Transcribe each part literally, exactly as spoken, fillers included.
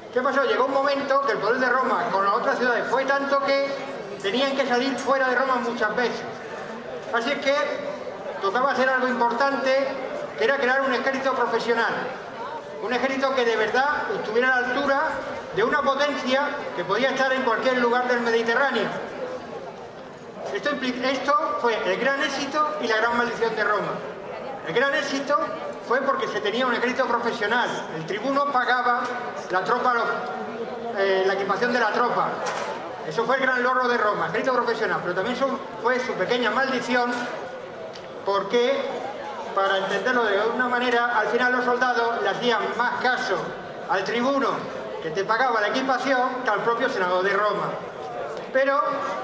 ¿Qué pasó? Llegó un momento que el poder de Roma con las otras ciudades fue tanto que tenían que salir fuera de Roma muchas veces. Así es que tocaba hacer algo importante, que era crear un ejército profesional. Un ejército que de verdad estuviera a la altura de una potencia que podía estar en cualquier lugar del Mediterráneo. Esto, esto fue el gran éxito y la gran maldición de Roma. El gran éxito fue porque se tenía un ejército profesional. El tribuno pagaba la tropa, eh, la equipación de la tropa. Eso fue el gran logro de Roma, ejército profesional. Pero también fue su pequeña maldición, porque, para entenderlo de alguna manera, al final los soldados le hacían más caso al tribuno que te pagaba la equipación que al propio senador de Roma. Pero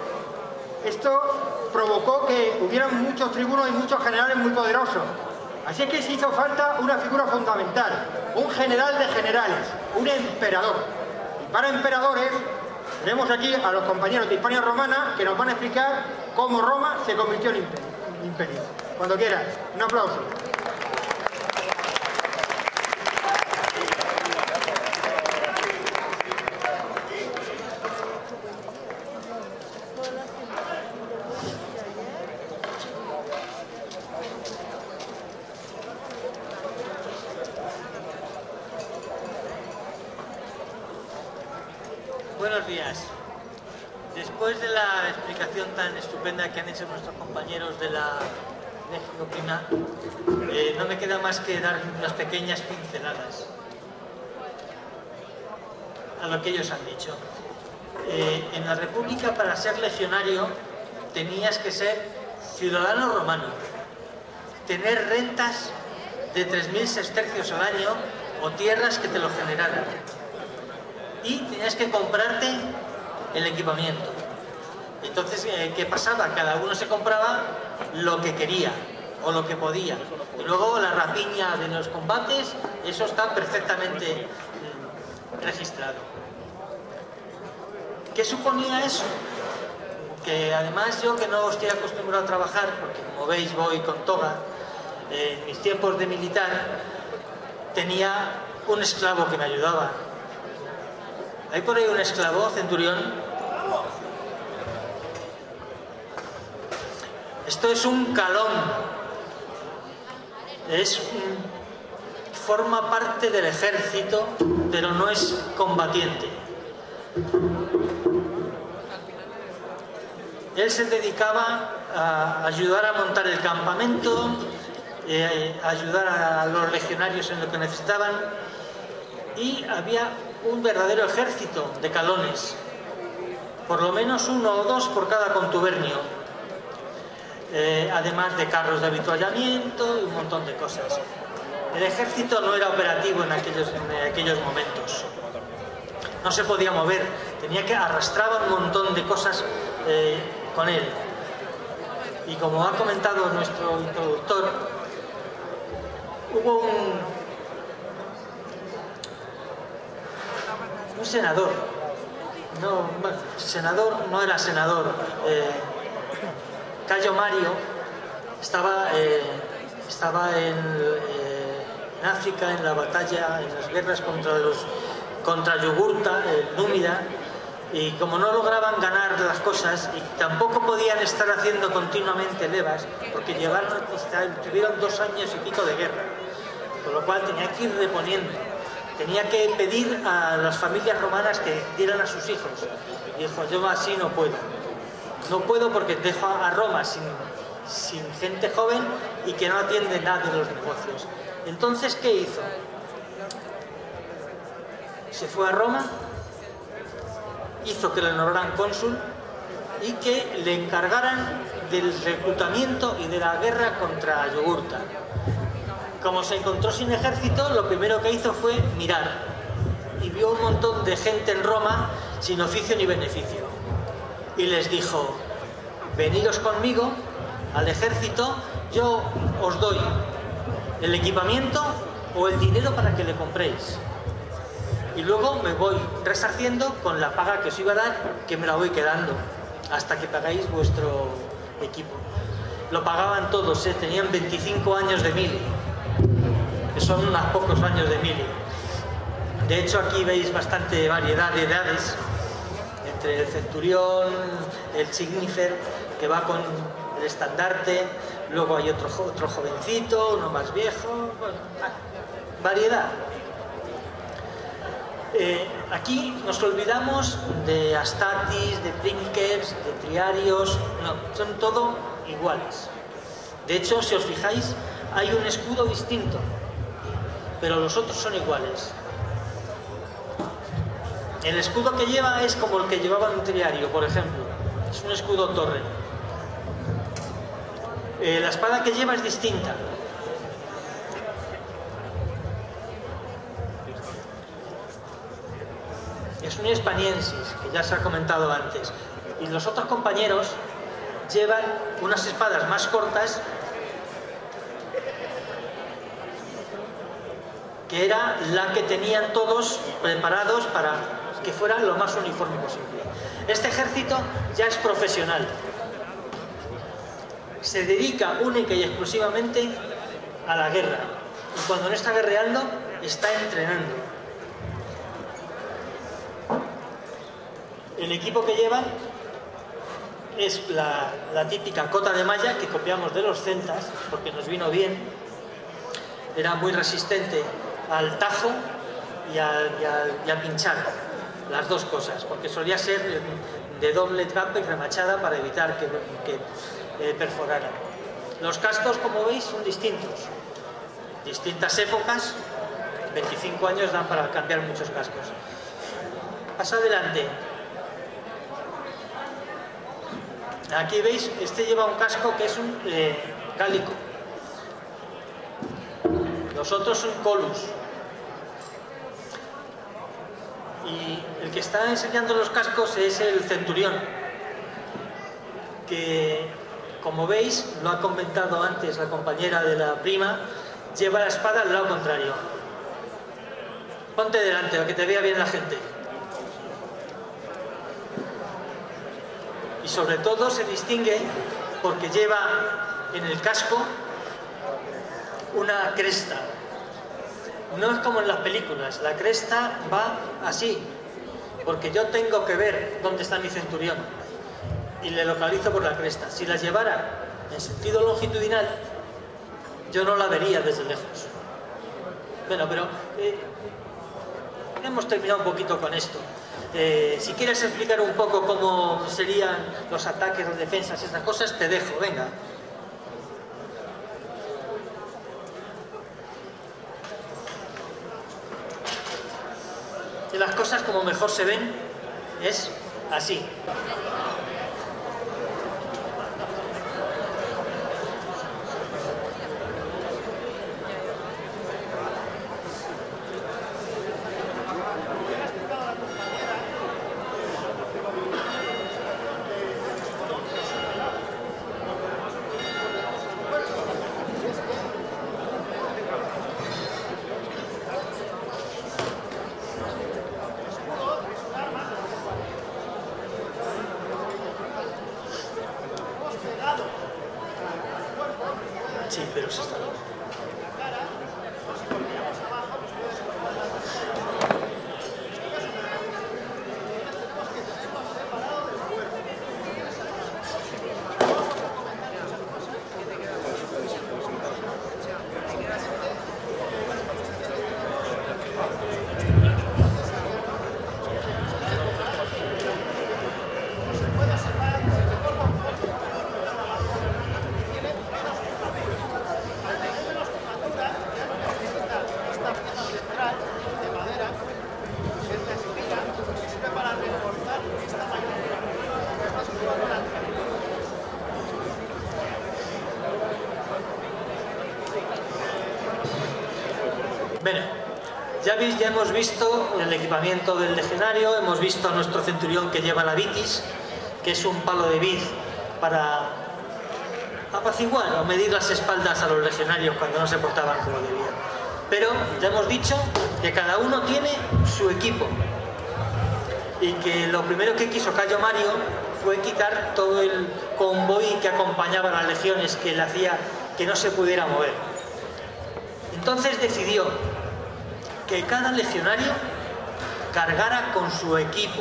esto provocó que hubieran muchos tribunos y muchos generales muy poderosos. Así es que se hizo falta una figura fundamental, un general de generales, un emperador. Y para emperadores tenemos aquí a los compañeros de Hispania Romana que nos van a explicar cómo Roma se convirtió en imperio. Cuando quieras, un aplauso. Buenos días. Después de la explicación tan estupenda que han hecho nuestros compañeros de la México Prima, eh, no me queda más que dar unas pequeñas pinceladas a lo que ellos han dicho. Eh, en la República, para ser legionario, tenías que ser ciudadano romano, tener rentas de tres mil sestercios al año o tierras que te lo generaran. Y tenías que comprarte el equipamiento. Entonces, eh, ¿qué pasaba? Cada uno se compraba lo que quería o lo que podía. Y luego la rapiña de los combates, eso está perfectamente eh, registrado. ¿Qué suponía eso? Que además yo, que no estoy acostumbrado a trabajar, porque como veis voy con toga, eh, en mis tiempos de militar tenía un esclavo que me ayudaba. Hay por ahí un esclavo, centurión. Esto es un calón. Es un, forma parte del ejército, pero no es combatiente. Él se dedicaba a ayudar a montar el campamento, eh, a ayudar a los legionarios en lo que necesitaban, y había un verdadero ejército de calones, por lo menos uno o dos por cada contubernio, eh, además de carros de avituallamiento y un montón de cosas. El ejército no era operativo en aquellos, en aquellos momentos, no se podía mover, tenía que arrastrar un montón de cosas eh, con él. Y como ha comentado nuestro introductor, hubo un un senador, no, bueno, senador no era senador, eh, Cayo Mario estaba, eh, estaba en, eh, en África, en la batalla, en las guerras contra los contra Yugurta, el Númida, y como no lograban ganar las cosas y tampoco podían estar haciendo continuamente levas, porque llevaron, tuvieron dos años y pico de guerra, con lo cual tenía que ir reponiendo. Tenía que pedir a las familias romanas que dieran a sus hijos. Y dijo, yo así no puedo. No puedo porque dejo a Roma sin, sin gente joven y que no atiende nada de los negocios. Entonces, ¿qué hizo? Se fue a Roma, hizo que le nombraran cónsul y que le encargaran del reclutamiento y de la guerra contra Yugurta. Como se encontró sin ejército, lo primero que hizo fue mirar y vio un montón de gente en Roma sin oficio ni beneficio y les dijo, venidos conmigo al ejército, yo os doy el equipamiento o el dinero para que le compréis y luego me voy resarciendo con la paga que os iba a dar, que me la voy quedando hasta que pagáis vuestro equipo. Lo pagaban todos, ¿eh? Tenían veinticinco años de mili, que son unos pocos años de mili. De hecho, aquí veis bastante variedad de edades, entre el centurión, el signifer, que va con el estandarte, luego hay otro, otro jovencito, uno más viejo, bueno, variedad. Eh, aquí nos olvidamos de astatis, de princeps, de triarios, no, son todo iguales. De hecho, si os fijáis, hay un escudo distinto, pero los otros son iguales. El escudo que lleva es como el que llevaba un triario, por ejemplo. Es un escudo torre. Eh, la espada que lleva es distinta. Es un hispaniensis, que ya se ha comentado antes. Y los otros compañeros llevan unas espadas más cortas, que era la que tenían todos preparados para que fuera lo más uniforme posible. Este ejército ya es profesional. Se dedica única y exclusivamente a la guerra. Y cuando no está guerreando, está entrenando. El equipo que llevan es la, la típica cota de malla que copiamos de los celtas, porque nos vino bien. Era muy resistente al tajo y a, y a, y a pinchar. Las dos cosas, porque solía ser de doble trapa y remachada para evitar que, que eh, perforara. Los cascos, como veis, son distintos. Distintas épocas, veinticinco años dan para cambiar muchos cascos. Pasa adelante. Aquí veis, este lleva un casco que es un eh, cálico. Los otros son colus. Y el que está enseñando los cascos es el centurión, que, como veis, lo ha comentado antes la compañera de la prima, lleva la espada al lado contrario. Ponte delante, para que te vea bien la gente. Y sobre todo se distingue porque lleva en el casco una cresta. No es como en las películas, la cresta va así, porque yo tengo que ver dónde está mi centurión y le localizo por la cresta. Si la llevara en sentido longitudinal, yo no la vería desde lejos. Bueno, pero eh, hemos terminado un poquito con esto. Eh, si quieres explicar un poco cómo serían los ataques, las defensas, esas cosas, te dejo, venga. Y las cosas como mejor se ven es así. Sí, pero se está... Bueno, ya, veis, ya hemos visto el equipamiento del legionario, hemos visto a nuestro centurión que lleva la vitis, que es un palo de vid para apaciguar o medir las espaldas a los legionarios cuando no se portaban como debían. Pero ya hemos dicho que cada uno tiene su equipo y que lo primero que quiso Cayo Mario fue quitar todo el convoy que acompañaba a las legiones, que le hacía que no se pudiera mover. Entonces decidió que cada legionario cargara con su equipo.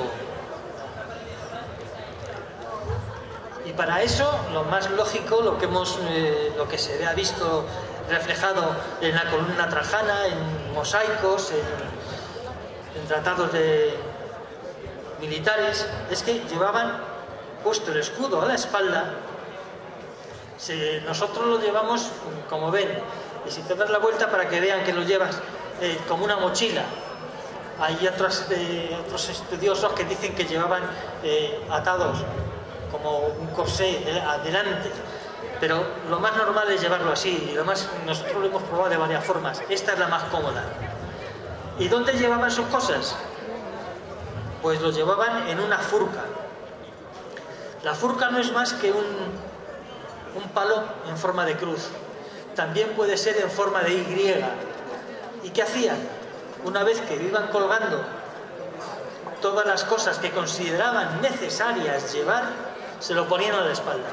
Y para eso, lo más lógico, lo que, hemos, eh, lo que se ha visto reflejado en la columna trajana, en mosaicos, en, en tratados de militares, es que llevaban puesto el escudo a la espalda. Se, nosotros lo llevamos, como ven, y si te das la vuelta para que vean que lo llevas eh, como una mochila. Hay otros, eh, otros estudiosos que dicen que llevaban eh, atados como un corsé adelante, pero lo más normal es llevarlo así, y lo más, nosotros lo hemos probado de varias formas. Esta es la más cómoda. ¿Y dónde llevaban sus cosas? Pues lo llevaban en una furca. La furca no es más que un, un palo en forma de cruz. También puede ser en forma de Y. ¿Y qué hacían? Una vez que iban colgando todas las cosas que consideraban necesarias llevar, se lo ponían a la espalda.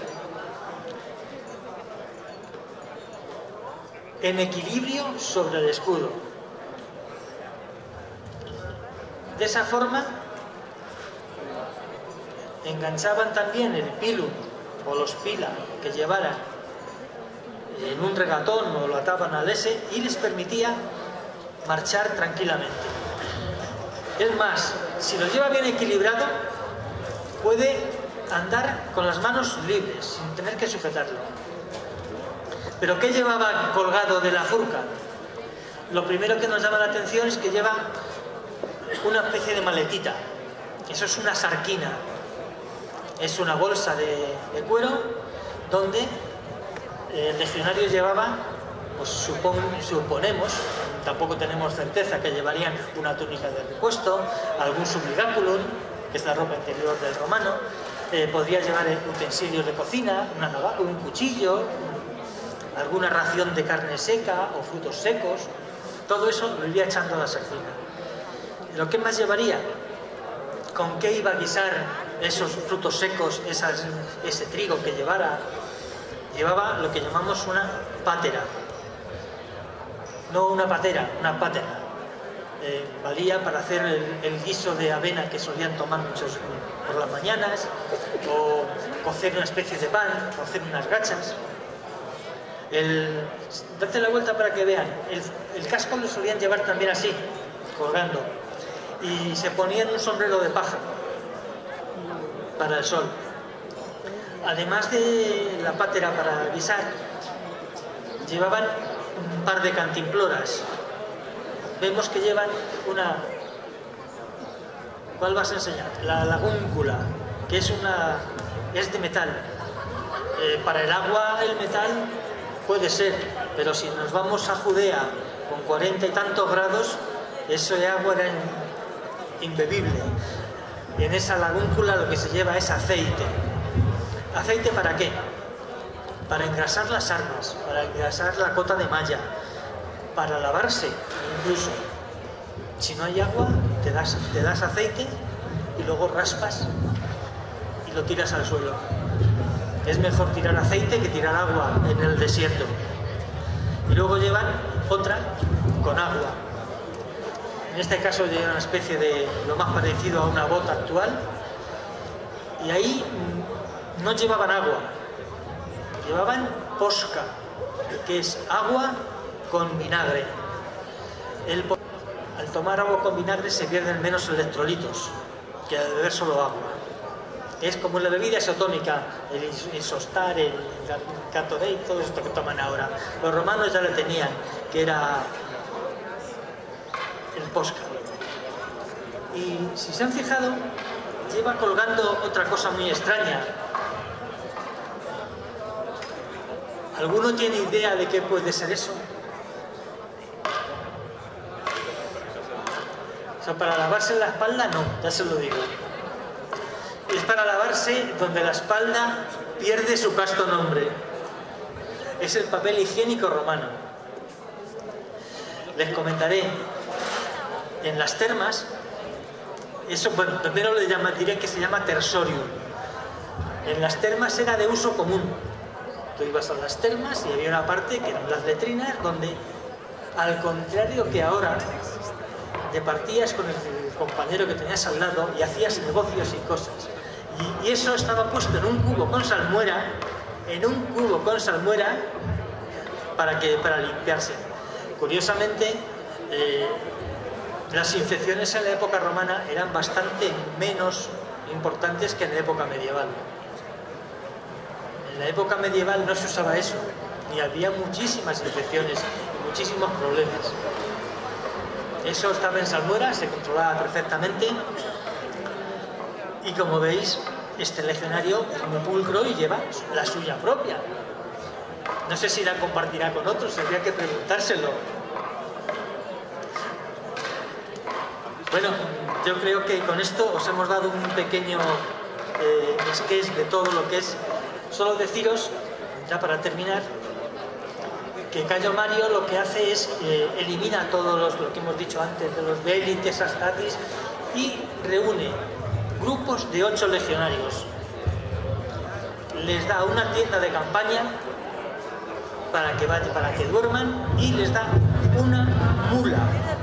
En equilibrio sobre el escudo. De esa forma, enganchaban también el pilum o los pila que llevaran en un regatón o lo ataban al ese y les permitía marchar tranquilamente. Es más, si lo lleva bien equilibrado, puede andar con las manos libres, sin tener que sujetarlo. ¿Pero qué llevaba colgado de la furca? Lo primero que nos llama la atención es que lleva una especie de maletita. Eso es una sarquina. Es una bolsa de, de cuero donde el legionario llevaba, pues supon, suponemos, tampoco tenemos certeza, que llevarían una túnica de repuesto, algún subligáculum, que es la ropa interior del romano, eh, podría llevar utensilios de cocina, una navaja, un cuchillo, alguna ración de carne seca o frutos secos. Todo eso lo iría echando a la sarcina. ¿Lo que más llevaría? ¿Con qué iba a guisar esos frutos secos, esas, ese trigo que llevara? Llevaba lo que llamamos una pátera. No una patera, una pátera. Eh, valía para hacer el, el guiso de avena que solían tomar muchos por las mañanas, o cocer una especie de pan, o hacer unas gachas. El, date la vuelta para que vean. El, el casco lo solían llevar también así, colgando. Y se ponían un sombrero de paja para el sol. Además de la pátera para guisar, llevaban un par de cantimploras. Vemos que llevan una... ¿Cuál vas a enseñar? La lagúncula, que es una... es de metal. Eh, para el agua el metal puede ser, pero si nos vamos a Judea con cuarenta y tantos grados, eso de agua era imbebible. En esa lagúncula lo que se lleva es aceite. ¿Aceite para qué? Para engrasar las armas, para engrasar la cota de malla, para lavarse incluso. Si no hay agua, te das, te das aceite y luego raspas y lo tiras al suelo. Es mejor tirar aceite que tirar agua en el desierto. Y luego llevan otra con agua. En este caso llevan una especie de lo más parecido a una bota actual. Y ahí no llevaban agua, llevaban posca, que es agua con vinagre. El, al tomar agua con vinagre se pierden menos electrolitos que al beber solo agua. Es como la bebida isotónica, el isostar, el Gatorade, todo esto que toman ahora. Los romanos ya lo tenían, que era el posca. Y si se han fijado, lleva colgando otra cosa muy extraña. ¿Alguno tiene idea de qué puede ser eso? O sea, para lavarse la espalda no, ya se lo digo. Es para lavarse donde la espalda pierde su casto nombre. Es el papel higiénico romano. Les comentaré, en las termas, eso, bueno, primero le llama, diré que se llama tersorium. En las termas era de uso común. Tú ibas a las termas y había una parte que eran las letrinas, donde, al contrario que ahora, te partías con el compañero que tenías al lado y hacías negocios y cosas. Y, y eso estaba puesto en un cubo con salmuera, en un cubo con salmuera, para, que, para limpiarse. Curiosamente, eh, las infecciones en la época romana eran bastante menos importantes que en la época medieval. En la época medieval no se usaba eso, y había muchísimas infecciones, muchísimos problemas. Eso estaba en salmuera, se controlaba perfectamente, y como veis, este legionario es muy pulcro y lleva la suya propia. No sé si la compartirá con otros, habría que preguntárselo. Bueno, yo creo que con esto os hemos dado un pequeño eh, sketch de todo lo que es. Solo deciros, ya para terminar, que Cayo Mario lo que hace es eh, elimina todo los, lo que hemos dicho antes de los Velites, Astatis, y reúne grupos de ocho legionarios. Les da una tienda de campaña para que vayan, para que duerman, y les da una mula.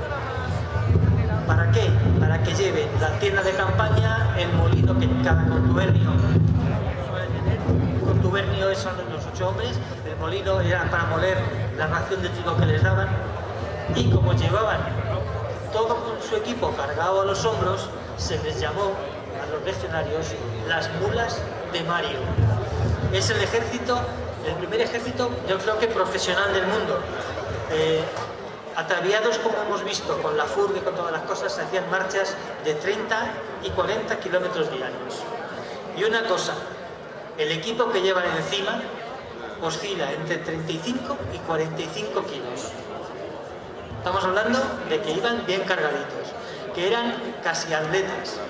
¿Para qué? Para que lleven la tienda de campaña, el molino que cada contubernio suele tener. El contubernio son los ocho hombres, el molino era para moler la ración de trigo que les daban, y como llevaban todo con su equipo cargado a los hombros, se les llamó a los legionarios las mulas de Mario. Es el ejército, el primer ejército, yo creo que profesional del mundo. Eh, ataviados, como hemos visto, con la furga y con todas las cosas, se hacían marchas de treinta y cuarenta kilómetros diarios. Y una cosa, el equipo que llevan encima oscila entre treinta y cinco y cuarenta y cinco kilos. Estamos hablando de que iban bien cargaditos, que eran casi atletas.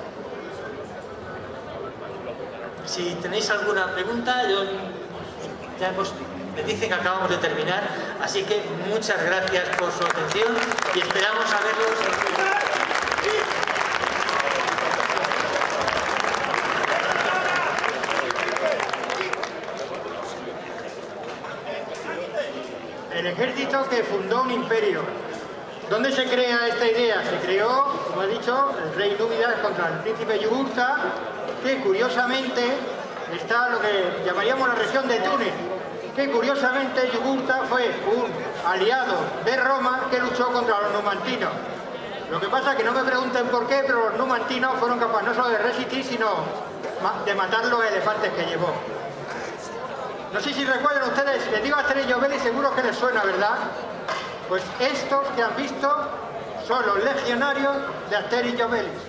Si tenéis alguna pregunta, yo, ya hemos, me dicen que acabamos de terminar, así que muchas gracias por su atención y esperamos a verlos. El ejército que fundó un imperio. ¿Dónde se crea esta idea? Se creó, como he dicho, el rey Númidas contra el príncipe Yugurta, que curiosamente está lo que llamaríamos la región de Túnez, que curiosamente Yugurta fue un aliado de Roma que luchó contra los numantinos. Lo que pasa es que no me pregunten por qué, pero los numantinos fueron capaces no solo de resistir, sino de matar los elefantes que llevó. No sé si recuerdan ustedes, les digo Asterix y Obelix, seguro que les suena, ¿verdad? Pues estos que han visto son los legionarios de Asterix y Obelix.